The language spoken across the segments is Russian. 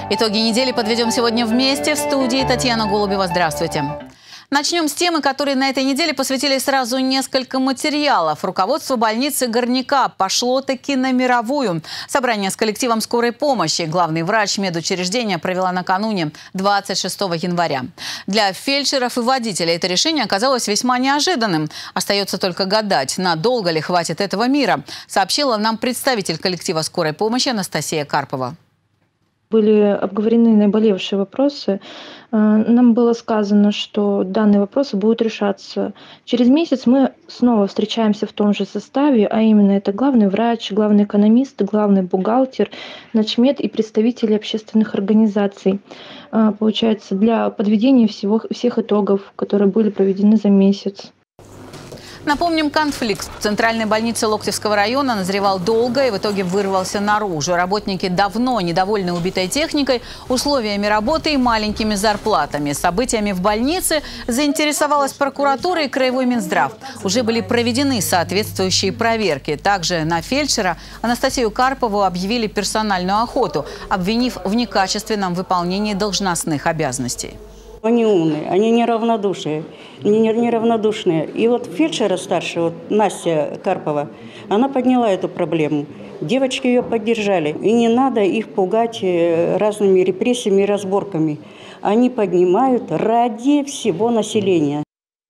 Итоги недели подведем сегодня вместе. В студии Татьяна Голубева. Здравствуйте. Начнем с темы, которые на этой неделе посвятили сразу несколько материалов. Руководство больницы Горняка пошло таки на мировую. Собрание с коллективом скорой помощи главный врач медучреждения провела накануне 26 января. Для фельдшеров и водителей это решение оказалось весьма неожиданным. Остается только гадать, надолго ли хватит этого мира, сообщила нам представитель коллектива скорой помощи Анастасия Карпова. Были обговорены наболевшие вопросы. Нам было сказано, что данные вопросы будут решаться. Через месяц мы снова встречаемся в том же составе, а именно это главный врач, главный экономист, главный бухгалтер, начмед и представители общественных организаций. Получается, для подведения всех итогов, которые были проведены за месяц. Напомним, конфликт в центральной больнице Локтевского района назревал долго и в итоге вырвался наружу. Работники давно недовольны убитой техникой, условиями работы и маленькими зарплатами. Событиями в больнице заинтересовалась прокуратура и Краевой Минздрав. Уже были проведены соответствующие проверки. Также на фельдшера Анастасию Карпову объявили персональную охоту, обвинив в некачественном выполнении должностных обязанностей. Они умные, они неравнодушные. И вот фельдшера старшая, вот Настя Карпова, она подняла эту проблему. Девочки ее поддержали. И не надо их пугать разными репрессиями и разборками. Они поднимают ради всего населения.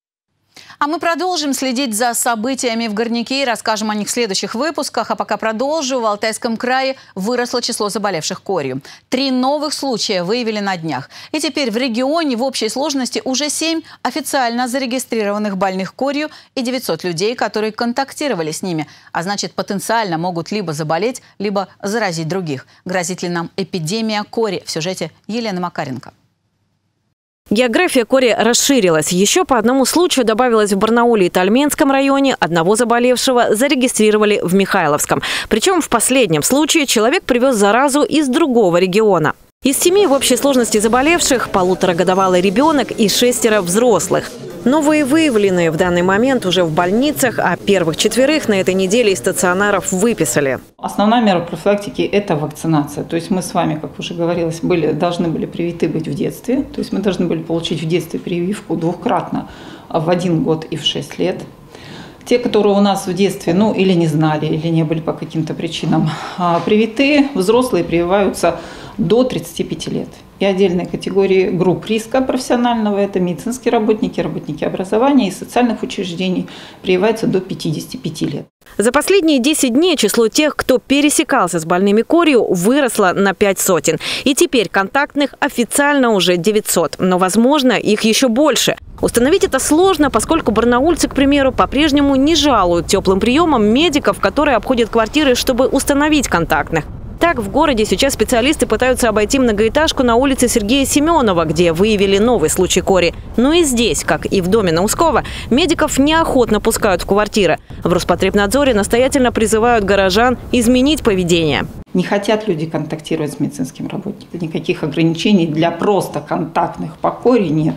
А мы продолжим следить за событиями в Горняке и расскажем о них в следующих выпусках. А пока продолжу. В Алтайском крае выросло число заболевших корью. 3 новых случая выявили на днях. И теперь в регионе в общей сложности уже 7 официально зарегистрированных больных корью и 900 людей, которые контактировали с ними. А значит, потенциально могут либо заболеть, либо заразить других. Грозит ли нам эпидемия кори? В сюжете Елены Макаренко. География кори расширилась. Еще по одному случаю добавилось в Барнауле и Тальменском районе. Одного заболевшего зарегистрировали в Михайловском. Причем в последнем случае человек привез заразу из другого региона. Из 7 в общей сложности заболевших 1,5-годовалый ребенок и 6 взрослых. Новые выявленные в данный момент уже в больницах, а первых 4 на этой неделе из стационаров выписали. Основная мера профилактики – это вакцинация. То есть мы с вами, как уже говорилось, должны были привиты быть в детстве. То есть мы должны были получить в детстве прививку 2-кратно в 1 год и в 6 лет. Те, которые у нас в детстве, или не знали, или не были по каким-то причинам привиты, взрослые прививаются до 35 лет. И отдельные категории групп риска профессионального – это медицинские работники, работники образования и социальных учреждений, прививаются до 55 лет. За последние 10 дней число тех, кто пересекался с больными корью, выросло на 5 сотен. И теперь контактных официально уже 900. Но, возможно, их еще больше. Установить это сложно, поскольку барнаульцы, к примеру, по-прежнему не жалуют теплым приемом медиков, которые обходят квартиры, чтобы установить контактных. Так, в городе сейчас специалисты пытаются обойти многоэтажку на улице Сергея Семенова, где выявили новый случай кори. Но и здесь, как и в доме на Ускова, медиков неохотно пускают в квартиры. В Роспотребнадзоре настоятельно призывают горожан изменить поведение. Не хотят люди контактировать с медицинским работником. Никаких ограничений для просто контактных по кори нет.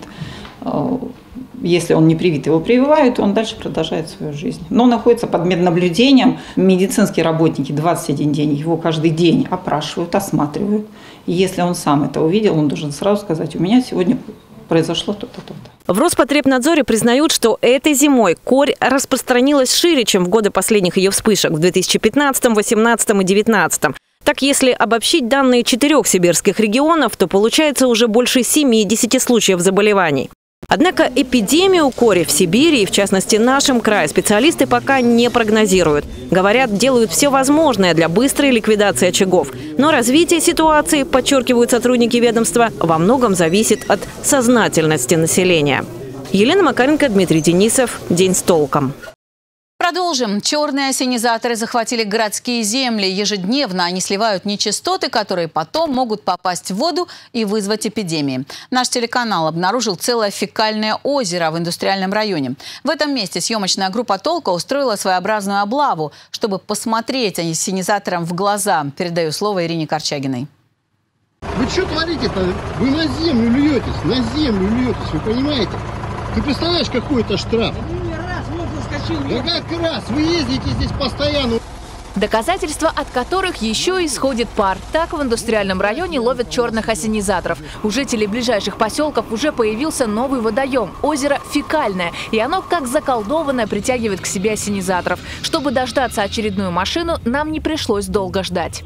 Если он не привит, его прививают, он дальше продолжает свою жизнь. Но находится под меднаблюдением. Медицинские работники 21 день, его каждый день опрашивают, осматривают. И если он сам это увидел, он должен сразу сказать: у меня сегодня произошло то-то, то-то. В Роспотребнадзоре признают, что этой зимой корь распространилась шире, чем в годы последних ее вспышек в 2015, 2018 и 2019. Так, если обобщить данные 4 сибирских регионов, то получается уже больше 70 случаев заболеваний. Однако эпидемию кори в Сибири и, в частности, в нашем крае специалисты пока не прогнозируют. Говорят, делают все возможное для быстрой ликвидации очагов. Но развитие ситуации, подчеркивают сотрудники ведомства, во многом зависит от сознательности населения. Елена Макаренко, Дмитрий Денисов. День с толком. Продолжим. Черные ассенизаторы захватили городские земли. Ежедневно они сливают нечистоты, которые потом могут попасть в воду и вызвать эпидемии. Наш телеканал обнаружил целое фекальное озеро в индустриальном районе. В этом месте съемочная группа «Толка» устроила своеобразную облаву, чтобы посмотреть ассенизаторам в глаза. Передаю слово Ирине Корчагиной. Вы что творите-то? Вы на землю льетесь, вы понимаете? Ты представляешь, какой это штраф? Да как раз, вы ездите здесь постоянно. Доказательства, от которых еще исходит пар. Так в индустриальном районе ловят черных ассенизаторов. У жителей ближайших поселков уже появился новый водоем – озеро Фекальное. И оно, как заколдованное, притягивает к себе ассенизаторов. Чтобы дождаться очередную машину, нам не пришлось долго ждать.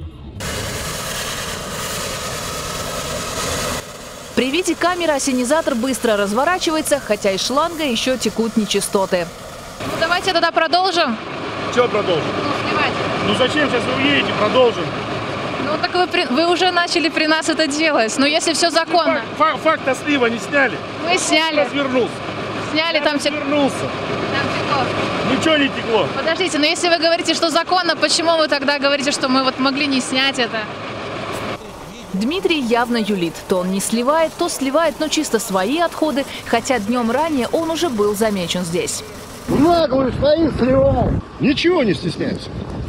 При виде камеры ассенизатор быстро разворачивается, хотя из шланга еще текут нечистоты. Ну, давайте тогда продолжим. Что продолжим? Ну зачем сейчас вы уедете, продолжим. Ну так вы уже начали при нас это делать. Но если все законно. Факт слива не сняли? Мы сняли. Развернулся. Сняли, там развернулся. Там текло. Ничего не текло. Подождите, но если вы говорите, что законно, почему вы тогда говорите, что мы вот могли не снять это? Дмитрий явно юлит. То он не сливает, то сливает, но чисто свои отходы, хотя днем ранее он уже был замечен здесь. На, говорю, стоит, сливай. Ничего не стесняйся.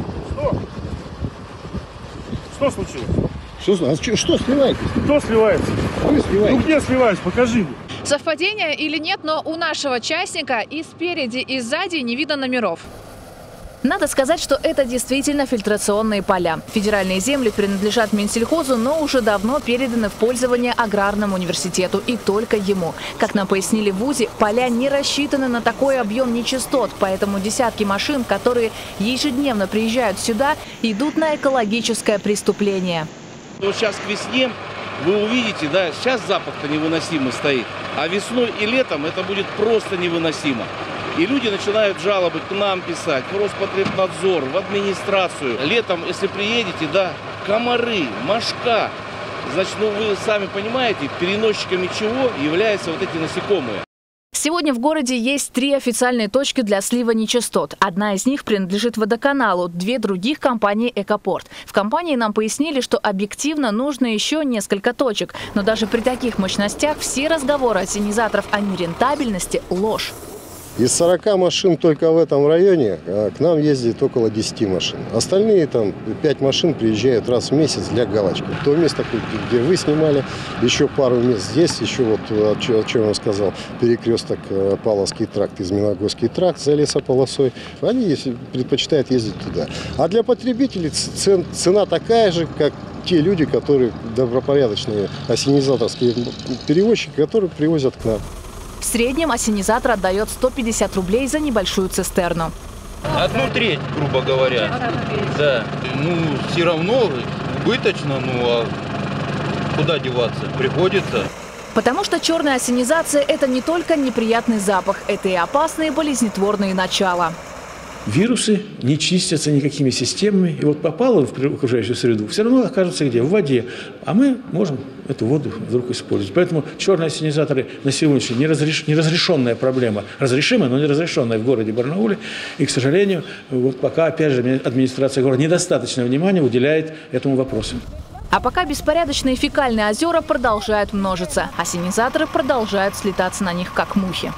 Что случилось? Что сливаете? Кто сливается? Вы сливаете. Ну где сливаюсь? Покажи. Совпадение или нет, но у нашего частника и спереди, и сзади не видно номеров. Надо сказать, что это действительно фильтрационные поля. Федеральные земли принадлежат Минсельхозу, но уже давно переданы в пользование Аграрному университету и только ему. Как нам пояснили в ВУЗе, поля не рассчитаны на такой объем нечистот, поэтому десятки машин, которые ежедневно приезжают сюда, идут на экологическое преступление. Вот сейчас к весне вы увидите, да, сейчас запах-то невыносимый стоит, а весной и летом это будет просто невыносимо. И люди начинают жалобы к нам писать, в Роспотребнадзор, в администрацию. Летом, если приедете, да, комары, мошка. Значит, ну вы сами понимаете, переносчиками чего являются вот эти насекомые. Сегодня в городе есть 3 официальные точки для слива нечистот. Одна из них принадлежит водоканалу, 2 других – компании «Экопорт». В компании нам пояснили, что объективно нужно еще несколько точек. Но даже при таких мощностях все разговоры ассенизаторов о нерентабельности – ложь. Из 40 машин только в этом районе к нам ездит около 10 машин. Остальные там 5 машин приезжают раз в месяц для галочки. То место, где вы снимали, еще пару мест здесь, еще вот, о чем я сказал, перекресток Павловский тракт, Изменогорский тракт за лесополосой. Они предпочитают ездить туда. А для потребителей цена такая же, как те люди, которые добропорядочные ассенизаторские перевозчики, которые привозят к нам. В среднем ассенизатор отдает 150 рублей за небольшую цистерну. 1/3, грубо говоря. Да. Ну, все равно убыточно, ну а куда деваться? Приходится. Потому что черная ассенизация – это не только неприятный запах, это и опасные болезнетворные начала. Вирусы не чистятся никакими системами. И вот попало в окружающую среду, все равно окажется где? В воде. А мы можем эту воду вдруг использовать. Поэтому черные ассенизаторы на сегодняшний день неразрешенная проблема. Разрешимая, но неразрешенная в городе Барнауле. И, к сожалению, вот пока, опять же, администрация города недостаточное внимание уделяет этому вопросу. А пока беспорядочные фекальные озера продолжают множиться. Ассенизаторы продолжают слетаться на них, как мухи.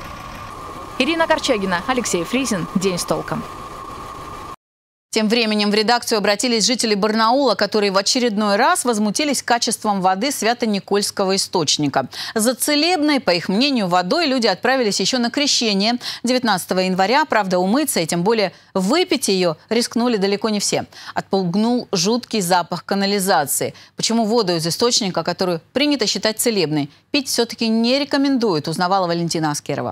Ирина Корчагина, Алексей Фризин. День с толком. Тем временем в редакцию обратились жители Барнаула, которые в очередной раз возмутились качеством воды Свято-Никольского источника. За целебной, по их мнению, водой люди отправились еще на крещение 19 января. Правда, умыться и тем более выпить ее рискнули далеко не все. Отпугнул жуткий запах канализации. Почему воду из источника, которую принято считать целебной, пить все-таки не рекомендуют, узнавала Валентина Аскерова.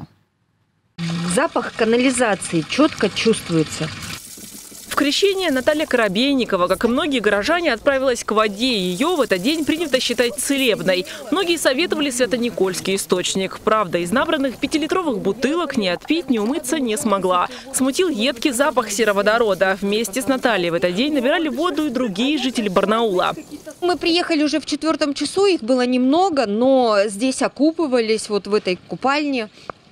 Запах канализации четко чувствуется. В крещение Наталья Коробейникова, как и многие горожане, отправилась к воде. Ее в этот день принято считать целебной. Многие советовали Свято-Никольский источник. Правда, из набранных 5-литровых бутылок ни отпить, ни умыться не смогла. Смутил едкий запах сероводорода. Вместе с Натальей в этот день набирали воду и другие жители Барнаула. Мы приехали уже в 4 часу, их было немного, но здесь окупывались вот в этой купальне.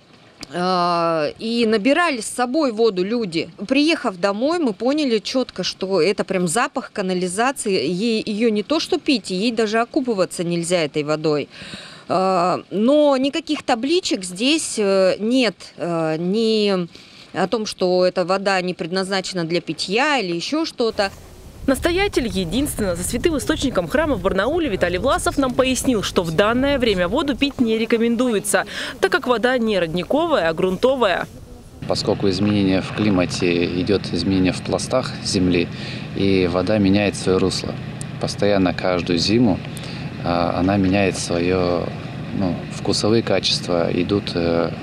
И набирали с собой воду люди. Приехав домой, мы поняли четко, что это прям запах канализации. Ее не то что пить, ей даже окупываться нельзя этой водой. Но никаких табличек здесь нет. Ни о том, что эта вода не предназначена для питья или еще что-то. Настоятель, единственно за святым источником храма в Барнауле, Виталий Власов нам пояснил, что в данное время воду пить не рекомендуется, так как вода не родниковая, а грунтовая. Поскольку изменение в климате идет изменение в пластах земли, и вода меняет свое русло. Постоянно каждую зиму она меняет свое вкусовые качества, идут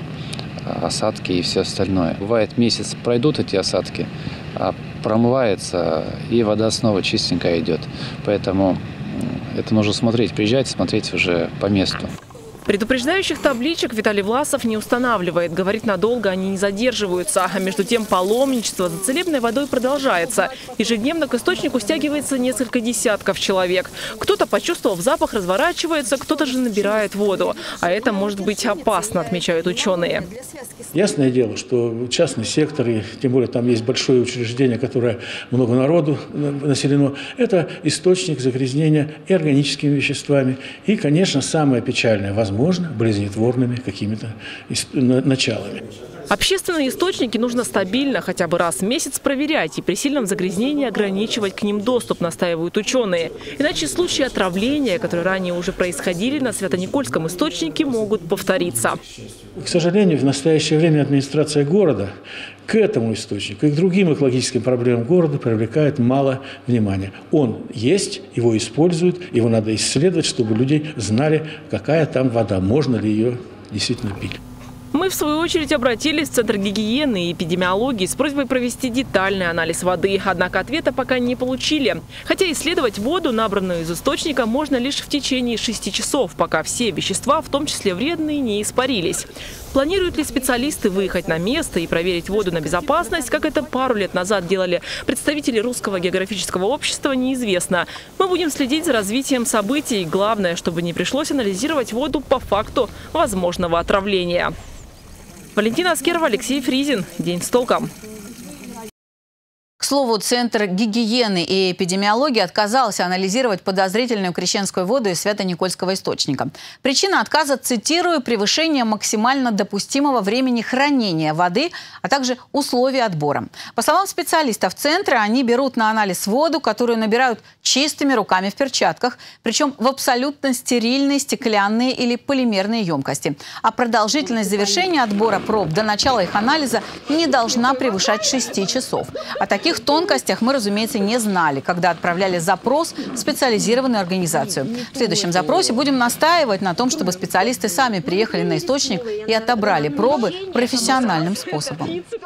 осадки и все остальное. Бывает, месяц пройдут эти осадки, промывается, и вода снова чистенькая идет. Поэтому это нужно смотреть, приезжать, смотреть уже по месту. Предупреждающих табличек Виталий Власов не устанавливает. Говорит, надолго они не задерживаются. А между тем паломничество за целебной водой продолжается. Ежедневно к источнику стягивается несколько десятков человек. Кто-то, почувствовав запах, разворачивается, кто-то же набирает воду. А это может быть опасно, отмечают ученые. Ясное дело, что частный сектор, и тем более там есть большое учреждение, которое много народу населено, это источник загрязнения и органическими веществами. И, конечно, самое печальное, возможно, болезнетворными какими-то началами. Общественные источники нужно стабильно, хотя бы раз в месяц проверять и при сильном загрязнении ограничивать к ним доступ, настаивают ученые. Иначе случаи отравления, которые ранее уже происходили на Свято-Никольском источнике, могут повториться. К сожалению, в настоящее время администрация города к этому источнику и к другим экологическим проблемам города привлекает мало внимания. Он есть, его используют, его надо исследовать, чтобы люди знали, какая там вода, можно ли ее действительно пить. Мы, в свою очередь, обратились в Центр гигиены и эпидемиологии с просьбой провести детальный анализ воды. Однако ответа пока не получили. Хотя исследовать воду, набранную из источника, можно лишь в течение 6 часов, пока все вещества, в том числе вредные, не испарились. Планируют ли специалисты выехать на место и проверить воду на безопасность, как это пару лет назад делали представители Русского географического общества, неизвестно. Мы будем следить за развитием событий. Главное, чтобы не пришлось анализировать воду по факту возможного отравления. Валентина Аскерова, Алексей Фризин. День с толком. К слову, Центр гигиены и эпидемиологии отказался анализировать подозрительную крещенскую воду из Свято-Никольского источника. Причина отказа, цитирую, превышение максимально допустимого времени хранения воды, а также условия отбора. По словам специалистов Центра, они берут на анализ воду, которую набирают чистыми руками в перчатках, причем в абсолютно стерильные стеклянные или полимерные емкости. А продолжительность завершения отбора проб до начала их анализа не должна превышать 6 часов. О таких тонкостях мы, разумеется, не знали, когда отправляли запрос в специализированную организацию. В следующем запросе будем настаивать на том, чтобы специалисты сами приехали на источник и отобрали пробы профессиональным способом.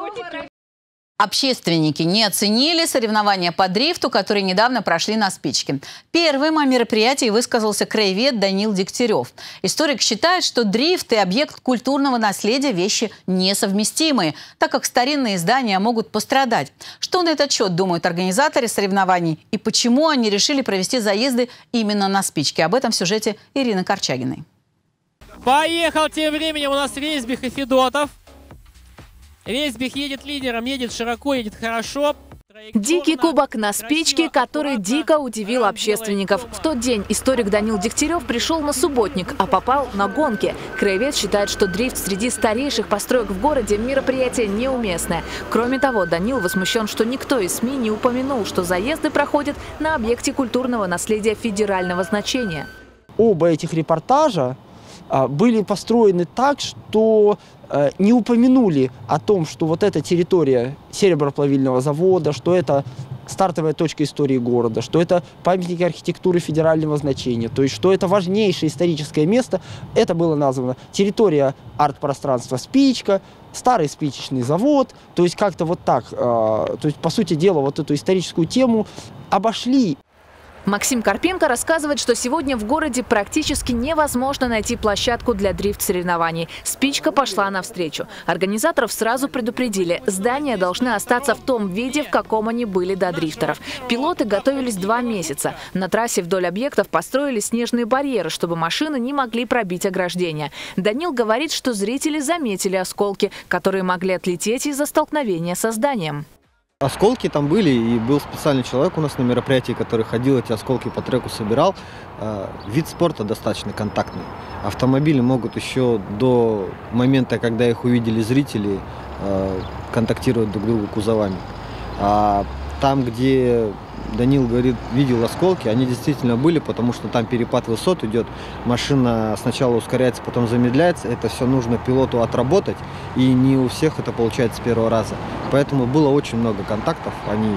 Общественники не оценили соревнования по дрифту, которые недавно прошли на Спичке. Первым о мероприятии высказался краевед Данил Дегтярев. Историк считает, что дрифт и объект культурного наследия – вещи несовместимые, так как старинные здания могут пострадать. Что на этот счет думают организаторы соревнований и почему они решили провести заезды именно на Спичке? Об этом в сюжете Ирины Корчагиной. Поехал тем временем у нас Резбих и Федотов. Резбих едет лидером, едет широко, едет хорошо. Дикий кубок на Спичке, который дико удивил общественников. В тот день историк Данил Дегтярев пришел на субботник, а попал на гонки. Краевед считает, что дрифт среди старейших построек в городе мероприятие неуместное. Кроме того, Данил возмущен, что никто из СМИ не упомянул, что заезды проходят на объекте культурного наследия федерального значения. Оба этих репортажа были построены так, что не упомянули о том, что вот эта территория сереброплавильного завода, что это стартовая точка истории города, что это памятники архитектуры федерального значения, то есть что это важнейшее историческое место. Это было названо территория арт-пространства Спичка, старый спичечный завод, то есть как-то вот так, то есть по сути дела вот эту историческую тему обошли. Максим Карпенко рассказывает, что сегодня в городе практически невозможно найти площадку для дрифт-соревнований. Спичка пошла навстречу. Организаторов сразу предупредили, здания должны остаться в том виде, в каком они были до дрифтеров. Пилоты готовились 2 месяца. На трассе вдоль объектов построили снежные барьеры, чтобы машины не могли пробить ограждения. Данил говорит, что зрители заметили осколки, которые могли отлететь из-за столкновения со зданием. Осколки там были, и был специальный человек у нас на мероприятии, который ходил, эти осколки по треку собирал. Вид спорта достаточно контактный. Автомобили могут еще до момента, когда их увидели зрители, контактировать друг с другом кузовами. Там, где Данил говорит, видел осколки, они действительно были, потому что там перепад высот идет. Машина сначала ускоряется, потом замедляется. Это все нужно пилоту отработать, и не у всех это получается с первого раза. Поэтому было очень много контактов,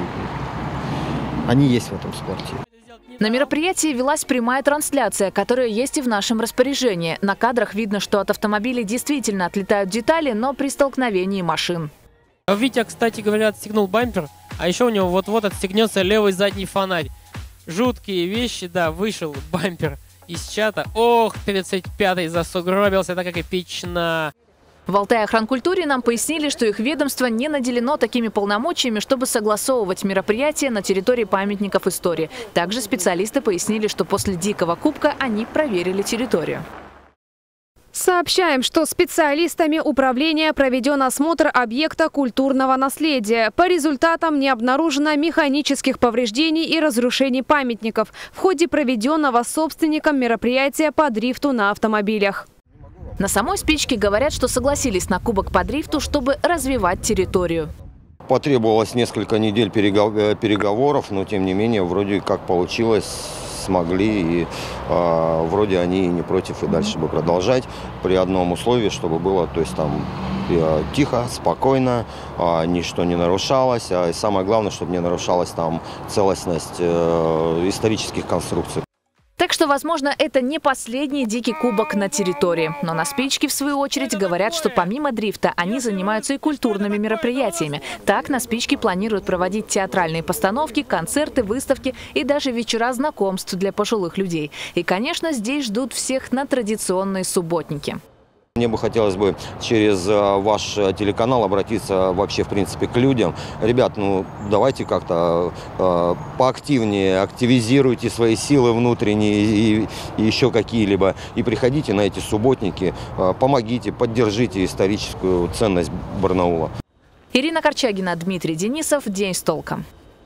они есть в этом спорте. На мероприятии велась прямая трансляция, которая есть и в нашем распоряжении. На кадрах видно, что от автомобилей действительно отлетают детали, но при столкновении машин. Витя, кстати говоря, отстегнул бампер, а еще у него вот-вот отстегнется левый задний фонарь. Жуткие вещи, да, вышел бампер из чата. Ох, 35-й засугробился, так как эпично. В Алтайохранкультуре нам пояснили, что их ведомство не наделено такими полномочиями, чтобы согласовывать мероприятия на территории памятников истории. Также специалисты пояснили, что после Дикого Кубка они проверили территорию. Сообщаем, что специалистами управления проведен осмотр объекта культурного наследия. По результатам не обнаружено механических повреждений и разрушений памятников в ходе проведенного собственником мероприятия по дрифту на автомобилях. На самой спичке говорят, что согласились на кубок по дрифту, чтобы развивать территорию. Потребовалось несколько недель переговоров, но тем не менее вроде как получилось, смогли, и вроде они не против и дальше бы продолжать, при одном условии, чтобы было, то есть там тихо, спокойно, ничто не нарушалось, и самое главное, чтобы не нарушалась там целостность исторических конструкций. Так что, возможно, это не последний Дикий Кубок на территории. Но на спичке, в свою очередь, говорят, что помимо дрифта они занимаются и культурными мероприятиями. Так, на спичке планируют проводить театральные постановки, концерты, выставки и даже вечера знакомств для пожилых людей. И, конечно, здесь ждут всех на традиционные субботники. Мне бы хотелось бы через ваш телеканал обратиться вообще, в принципе, к людям. Ребят, ну давайте как-то поактивнее, активизируйте свои силы внутренние и еще какие-либо. И приходите на эти субботники, помогите, поддержите историческую ценность Барнаула. Ирина Корчагина, Дмитрий Денисов. День с толком.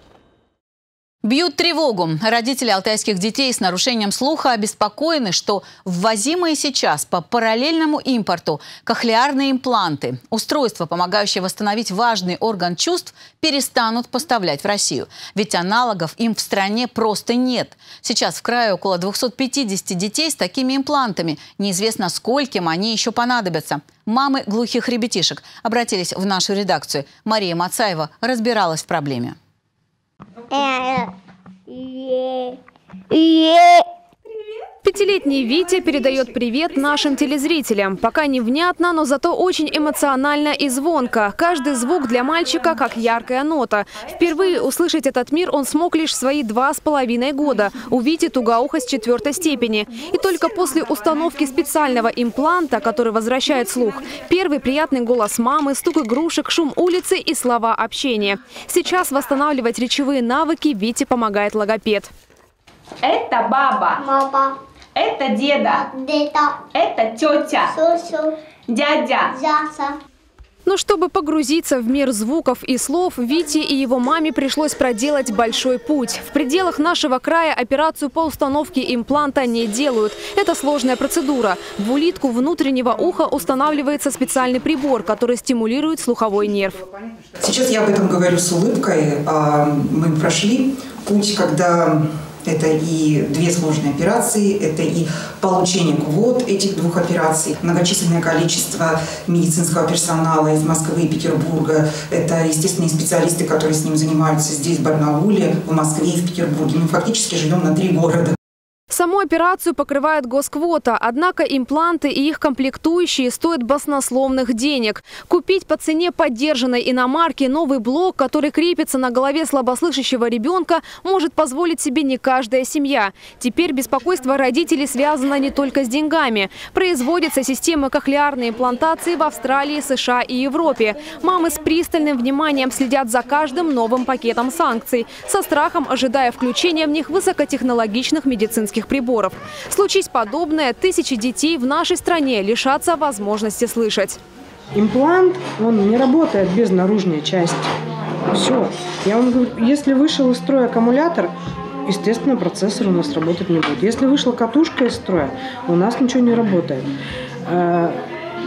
Бьют тревогу. Родители алтайских детей с нарушением слуха обеспокоены, что ввозимые сейчас по параллельному импорту кохлеарные импланты, устройства, помогающие восстановить важный орган чувств, перестанут поставлять в Россию. Ведь аналогов им в стране просто нет. Сейчас в крае около 250 детей с такими имплантами. Неизвестно, скольким они еще понадобятся. Мамы глухих ребятишек обратились в нашу редакцию. Мария Мацаева разбиралась в проблеме. Пятилетний Витя передает привет нашим телезрителям. Пока невнятно, но зато очень эмоционально и звонко. Каждый звук для мальчика как яркая нота. Впервые услышать этот мир он смог лишь в свои 2,5 года. У Вити тугоухость 4-й степени. И только после установки специального импланта, который возвращает слух, первый приятный голос мамы, стук игрушек, шум улицы и слова общения. Сейчас восстанавливать речевые навыки Вите помогает логопед. Это баба. Баба. Это деда. Деда. Это тетя. Сусу. Дядя. Дядя. Но чтобы погрузиться в мир звуков и слов, Вите и его маме пришлось проделать большой путь. В пределах нашего края операцию по установке импланта не делают. Это сложная процедура. В улитку внутреннего уха устанавливается специальный прибор, который стимулирует слуховой нерв. Сейчас я об этом говорю с улыбкой. Мы прошли путь, когда... Это и 2 сложные операции, это и получение квот этих 2 операций, многочисленное количество медицинского персонала из Москвы и Петербурга. Это, естественно, и специалисты, которые с ним занимаются здесь, в Барнауле, в Москве и в Петербурге. Мы фактически живем на 3 города. Саму операцию покрывает госквота, однако импланты и их комплектующие стоят баснословных денег. Купить по цене поддержанной иномарки новый блок, который крепится на голове слабослышащего ребенка, может позволить себе не каждая семья. Теперь беспокойство родителей связано не только с деньгами. Производятся системы кохлеарной имплантации в Австралии, США и Европе. Мамы с пристальным вниманием следят за каждым новым пакетом санкций, со страхом ожидая включения в них высокотехнологичных медицинских приборов. Случись подобное, тысячи детей в нашей стране лишатся возможности слышать. Имплант, он не работает без наружной части. Все. Я вам говорю, если вышел из строя аккумулятор, естественно, процессор у нас работать не будет. Если вышла катушка из строя, у нас ничего не работает.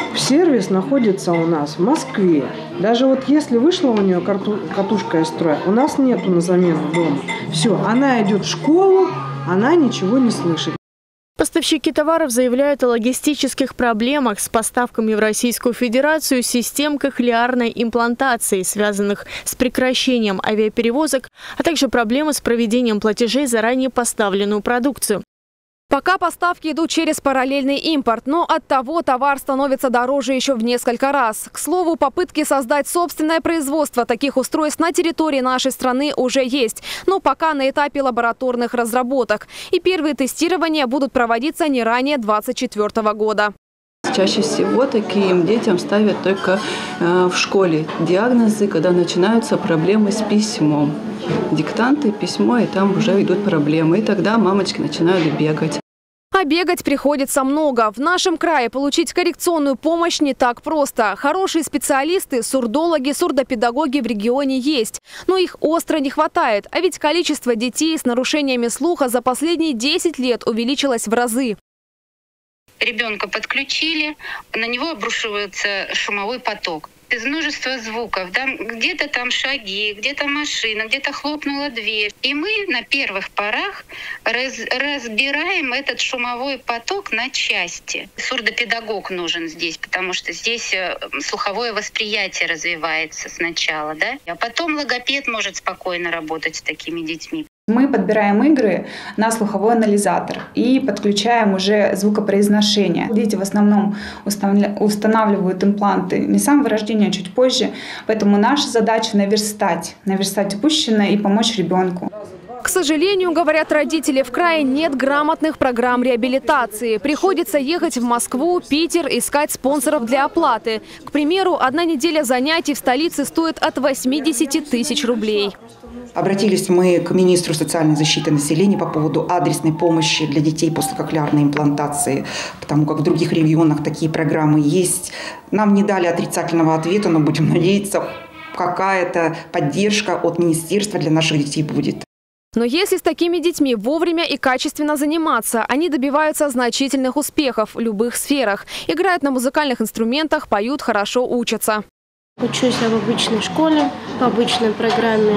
Сервис находится у нас в Москве. Даже вот если вышла у нее катушка из строя, у нас нету на замену дома. Все, она идет в школу, она ничего не слышит. Поставщики товаров заявляют о логистических проблемах с поставками в Российскую Федерацию систем кохлеарной имплантации, связанных с прекращением авиаперевозок, а также проблемы с проведением платежей за ранее поставленную продукцию. Пока поставки идут через параллельный импорт, но оттого товар становится дороже еще в несколько раз. К слову, попытки создать собственное производство таких устройств на территории нашей страны уже есть, но пока на этапе лабораторных разработок. И первые тестирования будут проводиться не ранее 2024 года. Чаще всего таким детям ставят только в школе диагнозы, когда начинаются проблемы с письмом. Диктанты, письмо, и там уже идут проблемы. И тогда мамочки начинают бегать. А бегать приходится много. В нашем крае получить коррекционную помощь не так просто. Хорошие специалисты, сурдологи, сурдопедагоги в регионе есть. Но их остро не хватает. А ведь количество детей с нарушениями слуха за последние 10 лет увеличилось в разы. Ребенка подключили, на него обрушивается шумовой поток. Из множества звуков, да, где-то там шаги, где-то машина, где-то хлопнула дверь. И мы на первых порах разбираем этот шумовой поток на части. Сурдопедагог нужен здесь, потому что здесь слуховое восприятие развивается сначала, да, а потом логопед может спокойно работать с такими детьми. Мы подбираем игры на слуховой анализатор и подключаем уже звукопроизношение. Дети в основном устанавливают импланты не с самого рождения, а чуть позже. Поэтому наша задача наверстать упущенное и помочь ребенку. К сожалению, говорят родители, в крае нет грамотных программ реабилитации. Приходится ехать в Москву, Питер, искать спонсоров для оплаты. К примеру, 1 неделя занятий в столице стоит от 80 тысяч рублей. Обратились мы к министру социальной защиты населения по поводу адресной помощи для детей после кохлеарной имплантации, потому как в других регионах такие программы есть. Нам не дали отрицательного ответа, но будем надеяться, какая-то поддержка от министерства для наших детей будет. Но если с такими детьми вовремя и качественно заниматься, они добиваются значительных успехов в любых сферах. Играют на музыкальных инструментах, поют, хорошо учатся. Учусь я в обычной школе, по обычной программе.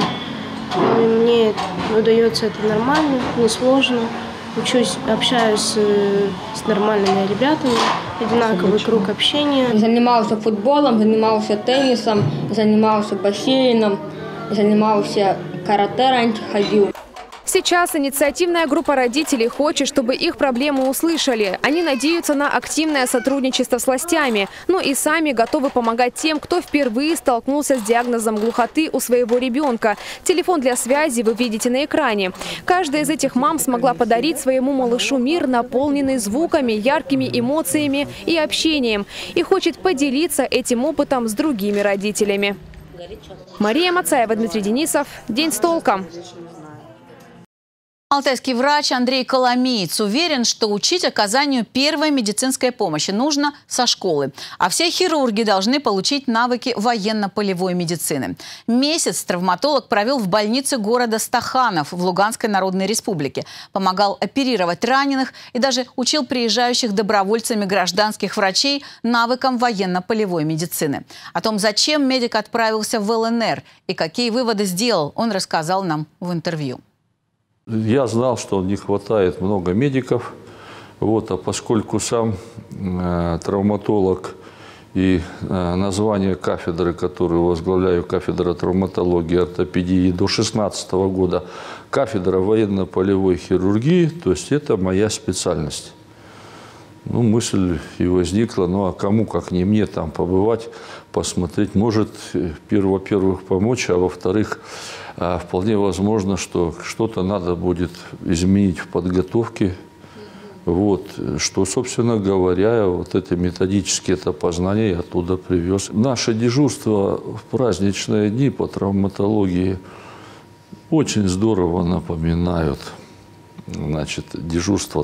Мне удается это нормально, несложно. Учусь, общаюсь с нормальными ребятами, одинаковый круг общения. Занимался футболом, занимался теннисом, занимался бассейном, занимался карате, раньше ходил. Сейчас инициативная группа родителей хочет, чтобы их проблемы услышали. Они надеются на активное сотрудничество с властями, но и сами готовы помогать тем, кто впервые столкнулся с диагнозом глухоты у своего ребенка. Телефон для связи вы видите на экране. Каждая из этих мам смогла подарить своему малышу мир, наполненный звуками, яркими эмоциями и общением. И хочет поделиться этим опытом с другими родителями. Мария Мацаева, Дмитрий Денисов. День с толком. Алтайский врач Андрей Коломиец уверен, что учить оказанию первой медицинской помощи нужно со школы. А все хирурги должны получить навыки военно-полевой медицины. Месяц травматолог провел в больнице города Стаханов в Луганской Народной Республике. Помогал оперировать раненых и даже учил приезжающих добровольцами гражданских врачей навыкам военно-полевой медицины. О том, зачем медик отправился в ЛНР и какие выводы сделал, он рассказал нам в интервью. Я знал, что не хватает много медиков, а поскольку сам травматолог и название кафедры, которую возглавляю, кафедра травматологии и ортопедии до 2016 года, кафедра военно-полевой хирургии, то есть это моя специальность. Мысль и возникла, а кому, как не мне, там побывать, посмотреть, может, во-первых, помочь, а во-вторых, вполне возможно, что что-то надо будет изменить в подготовке. Что, собственно говоря, эти методические познания я оттуда привез. Наше дежурство в праздничные дни по травматологии очень здорово напоминают дежурство там.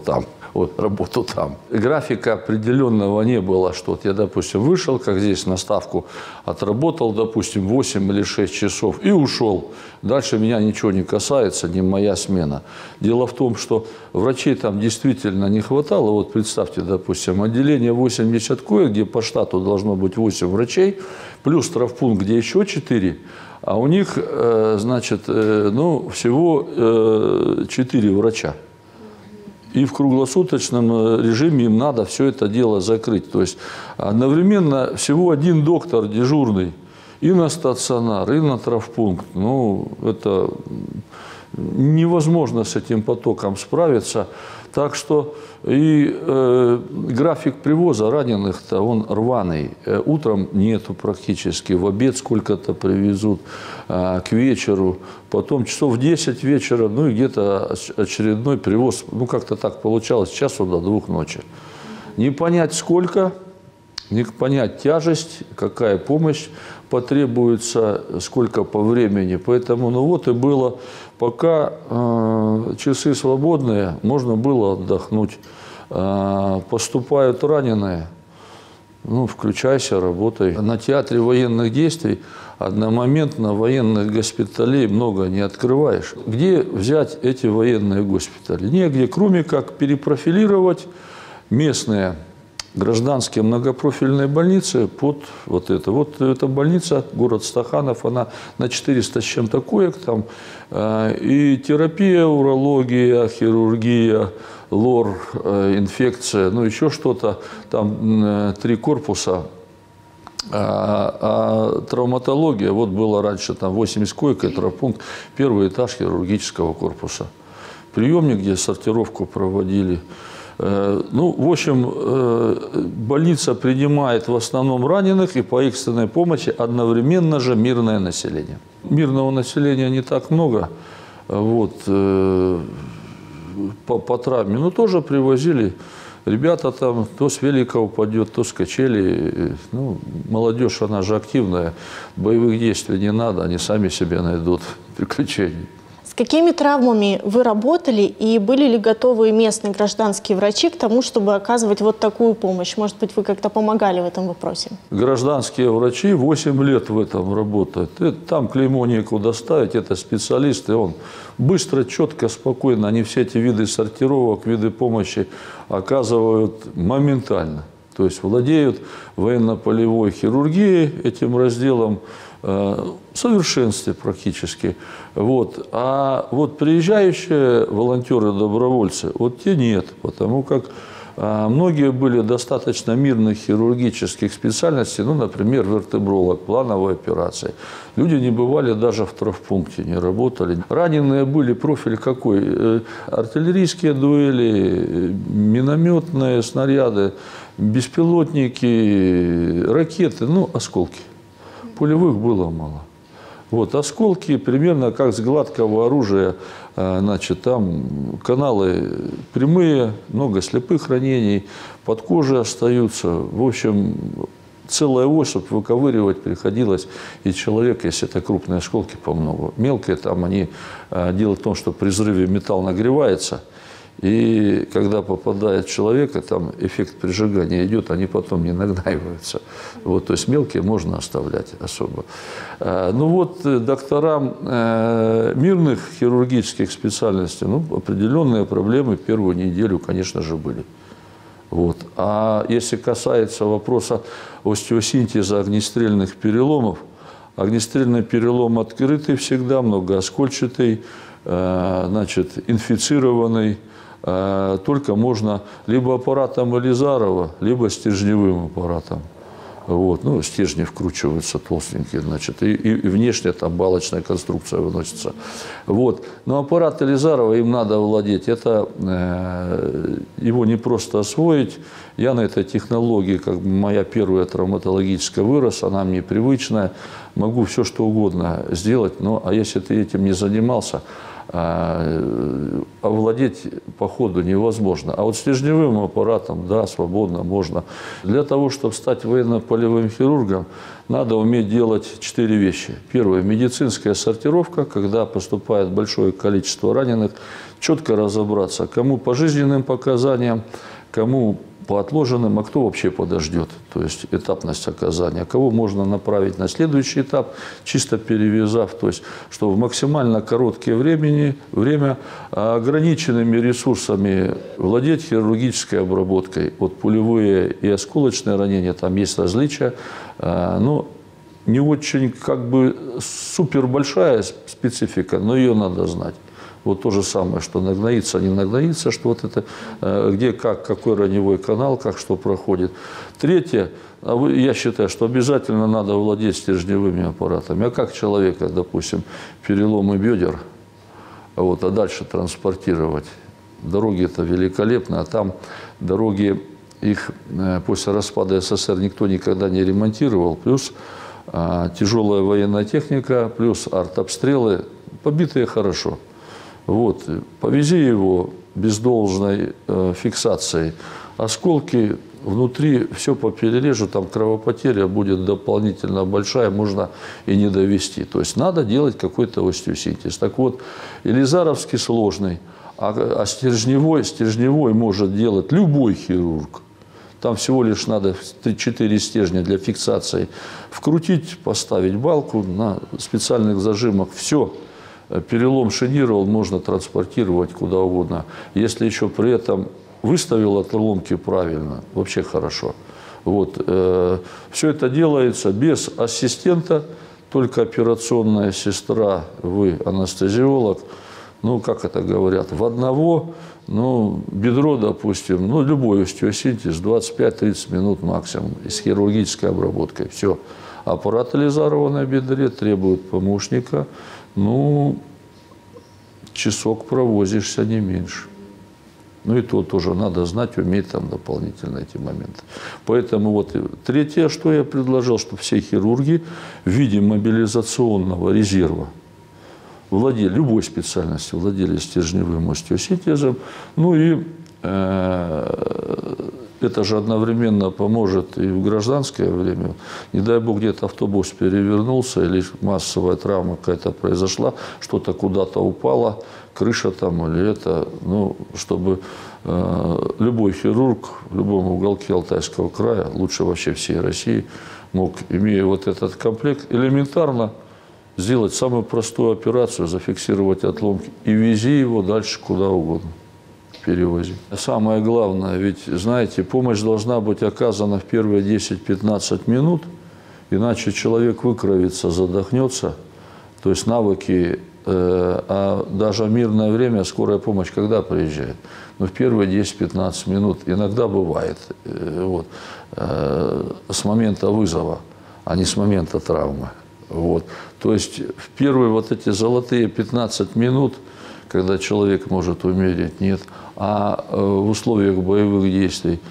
вот, работу там. Графика определенного не было, что вот я, допустим, вышел, как здесь на ставку, отработал, допустим, 8 или 6 часов и ушел. Дальше меня ничего не касается, не моя смена. Дело в том, что врачей там действительно не хватало. Вот представьте, допустим, отделение 80 коек, где по штату должно быть 8 врачей, плюс травмпункт, где еще 4, а у них, значит, ну, всего 4 врача. И в круглосуточном режиме им надо все это дело закрыть. То есть одновременно всего один доктор дежурный и на стационар, и на травмпункт. Ну, это невозможно с этим потоком справиться. Так что и график привоза раненых-то он рваный. Утром нету практически, в обед сколько-то привезут, к вечеру, потом часов в 10 вечера, ну и где-то очередной привоз. Ну как-то так получалось, с часу до 2 ночи. Не понять сколько, не понять тяжесть, какая помощь потребуется, сколько по времени. Поэтому, ну вот и было, пока часы свободные, можно было отдохнуть. Поступают раненые, ну, включайся, работай. На театре военных действий одномоментно военных госпиталей много не открываешь. Где взять эти военные госпитали? Негде, кроме как перепрофилировать местные гражданские многопрофильные больницы под вот это. Вот эта больница, город Стаханов, она на 400 с чем-то коек там. И терапия, урология, хирургия, лор, инфекция, ну еще что-то. Там 3 корпуса. А травматология, вот было раньше там 80 коек, и травмпункт, 1-й этаж хирургического корпуса. Приемник, где сортировку проводили. Ну, в общем, больница принимает в основном раненых и по экстренной помощи одновременно же мирное население. Мирного населения не так много, вот, по травме, но тоже привозили. Ребята там то с велика упадет, то с качели. Ну, молодежь, она же активная, боевых действий не надо, они сами себе найдут приключения. С какими травмами вы работали и были ли готовы местные гражданские врачи к тому, чтобы оказывать вот такую помощь? Может быть, вы как-то помогали в этом вопросе? Гражданские врачи 8 лет в этом работают. Там клеймо некуда ставить, это специалисты, он быстро, четко, спокойно, они все эти виды сортировок, виды помощи оказывают моментально. То есть владеют военно-полевой хирургией, этим разделом, в совершенстве практически. Вот. А вот приезжающие волонтеры-добровольцы, вот те нет, потому как многие были достаточно мирных хирургических специальностей, ну, например, вертебролог, плановые операции. Люди не бывали даже в травмпункте, не работали. Раненые были, профиль какой? Артиллерийские дуэли, минометные снаряды, беспилотники, ракеты, ну, осколки. Пулевых было мало. Вот, осколки примерно как с гладкого оружия, значит, там каналы прямые, много слепых ранений, под кожей остаются. В общем, целая особь выковыривать приходилось из человека, если это крупные осколки, по много. Мелкие там они, дело в том, что при взрыве металл нагревается, и когда попадает в человека, там эффект прижигания идет, они потом не нагнаиваются. Вот, то есть мелкие можно оставлять особо. Ну вот докторам мирных хирургических специальностей, ну, определенные проблемы первую неделю, конечно же, были. Вот. А если касается вопроса остеосинтеза огнестрельных переломов, огнестрельный перелом открытый всегда, многооскольчатый, значит, инфицированный, только можно либо аппаратом Элизарова, либо стержневым аппаратом. Вот. Ну, стержни вкручиваются толстенькие, значит, и внешне там балочная конструкция выносится. Вот. Но аппарат Элизарова им надо владеть. Это, его не просто освоить. Я на этой технологии, как моя первая травматологическая, вырос, она мне привычная. Могу все что угодно сделать, но а если ты этим не занимался, овладеть по ходу невозможно. А вот стержневым аппаратом, да, свободно можно. Для того, чтобы стать военно-полевым хирургом, надо уметь делать 4 вещи. Первое – медицинская сортировка, когда поступает большое количество раненых, четко разобраться, кому по жизненным показаниям, кому по отложенным, а кто вообще подождет, то есть этапность оказания, кого можно направить на следующий этап, чисто перевязав, то есть, что в максимально короткое время ограниченными ресурсами владеть хирургической обработкой. Вот пулевые и осколочные ранения, там есть различия, но не очень как бы супер большая специфика, но ее надо знать. Вот то же самое, что нагноится, не нагноится, что вот это, где, как, какой раневой канал, как что проходит. Третье, я считаю, что обязательно надо владеть стержневыми аппаратами. А как человека, допустим, переломы бедер, вот, а дальше транспортировать? Дороги-то великолепны, а там дороги, их после распада СССР никто никогда не ремонтировал, плюс тяжелая военная техника, плюс артобстрелы, побитые хорошо. Вот, повези его без должной фиксации, осколки внутри, все поперережу, там кровопотеря будет дополнительно большая, можно и не довести. То есть надо делать какой-то остеосинтез. Так вот, Елизаровский сложный, а стержневой может делать любой хирург. Там всего лишь надо 4 стержня для фиксации вкрутить, поставить балку на специальных зажимах, все. Перелом шинировал, можно транспортировать куда угодно. Если еще при этом выставил отломки правильно, вообще хорошо. Вот. Все это делается без ассистента, только операционная сестра, вы анестезиолог. Ну, как это говорят, в одного, ну, бедро, допустим, ну, любой остеосинтез, 25-30 минут максимум, с хирургической обработкой. Все. Аппарат Елизарова на бедре требует помощника. Ну, часок провозишься, не меньше. Ну, и то тоже надо знать, уметь там дополнительно эти моменты. Поэтому вот третье, что я предложил, чтобы все хирурги в виде мобилизационного резерва владели, любой специальностью, владели стержневым остеосинтезом. Ну и это же одновременно поможет и в гражданское время. Не дай бог, где-то автобус перевернулся или массовая травма какая-то произошла, что-то куда-то упало, крыша там или это, ну, чтобы любой хирург в любом уголке Алтайского края, лучше вообще всей России, мог, имея вот этот комплект, элементарно сделать самую простую операцию, зафиксировать отломки и вези его дальше куда угодно. Перевозить. Самое главное, ведь, знаете, помощь должна быть оказана в первые 10-15 минут, иначе человек выкровится, задохнется. То есть навыки, а даже в мирное время скорая помощь когда приезжает? Ну, в первые 10-15 минут иногда бывает, вот, с момента вызова, а не с момента травмы. Вот. То есть в первые вот эти золотые 15 минут, когда человек может умереть, нет. А в условиях боевых действий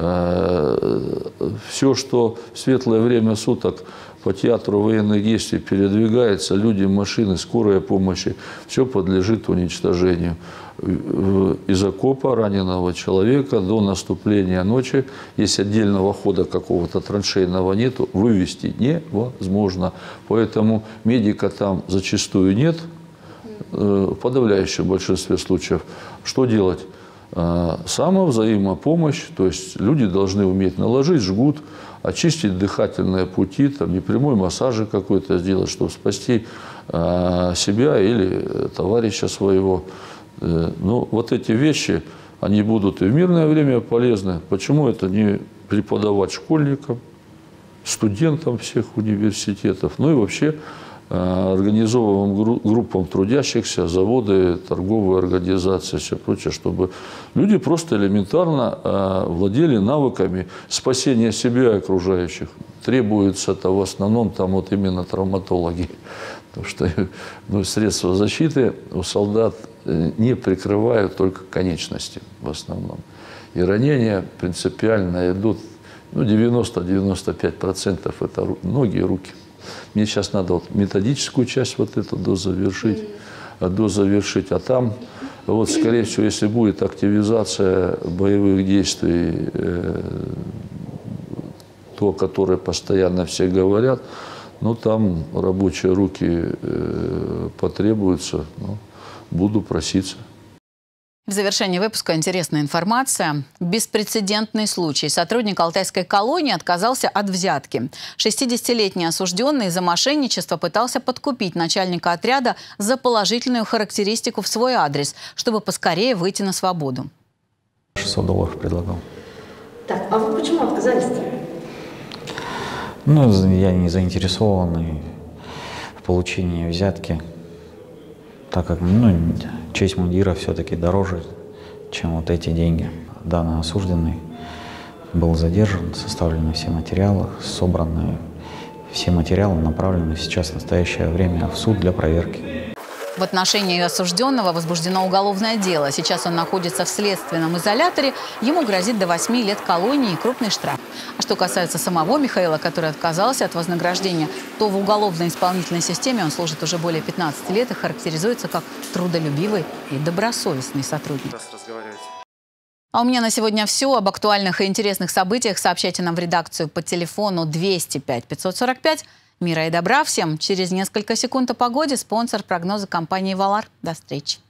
все, что в светлое время суток по театру военных действий передвигается, люди, машины, скорая помощь, все подлежит уничтожению. Из окопа раненого человека до наступления ночи, если отдельного хода какого-то траншейного нету, вывести невозможно. Поэтому медика там зачастую нет, в подавляющем большинстве случаев. Что делать? Самовзаимопомощь, то есть люди должны уметь наложить жгут, очистить дыхательные пути, там, непрямой массаж какой-то сделать, чтобы спасти себя или товарища своего. Ну, вот эти вещи, они будут и в мирное время полезны. Почему это не преподавать школьникам, студентам всех университетов, ну и вообще организованным группам трудящихся, заводы, торговые организации, все прочее, чтобы люди просто элементарно владели навыками спасения себя и окружающих. Требуется это в основном там вот именно травматологи. Потому что ну, средства защиты у солдат не прикрывают только конечности в основном. И ранения принципиально идут, ну, 90-95% это ноги и руки. Мне сейчас надо вот методическую часть вот эту завершить. дозавершить. А там, вот, скорее всего, если будет активизация боевых действий, то, которое постоянно все говорят, ну, там рабочие руки потребуются, ну, буду проситься. В завершении выпуска интересная информация. Беспрецедентный случай. Сотрудник алтайской колонии отказался от взятки. 60-летний осужденный за мошенничество пытался подкупить начальника отряда за положительную характеристику в свой адрес, чтобы поскорее выйти на свободу. $600 предлагал. Так, а вы почему отказались-то? Ну, я не заинтересованный в получении взятки, так как, ну, честь мундира все-таки дороже, чем вот эти деньги. Данный осужденный был задержан, составлены все материалы, собраны все материалы, направлены сейчас в настоящее время в суд для проверки. В отношении осужденного возбуждено уголовное дело. Сейчас он находится в следственном изоляторе. Ему грозит до 8 лет колонии и крупный штраф. А что касается самого Михаила, который отказался от вознаграждения, то в уголовно-исполнительной системе он служит уже более 15 лет и характеризуется как трудолюбивый и добросовестный сотрудник. А у меня на сегодня все. Об актуальных и интересных событиях сообщайте нам в редакцию по телефону 205 545. Мира и добра всем. Через несколько секунд о погоде. Спонсор прогноза компании «Валар». До встречи.